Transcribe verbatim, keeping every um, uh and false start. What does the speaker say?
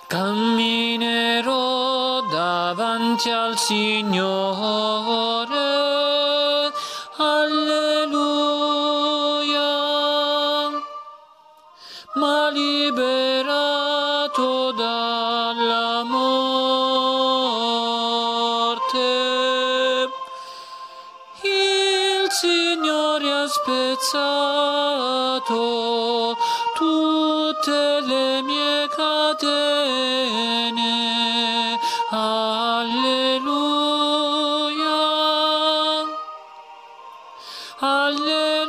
Camminerò davanti al Signore, alleluia, m'ha liberato dalla morte. Il Signore ha spezzato tutte le mie catene, alleluia, alleluia.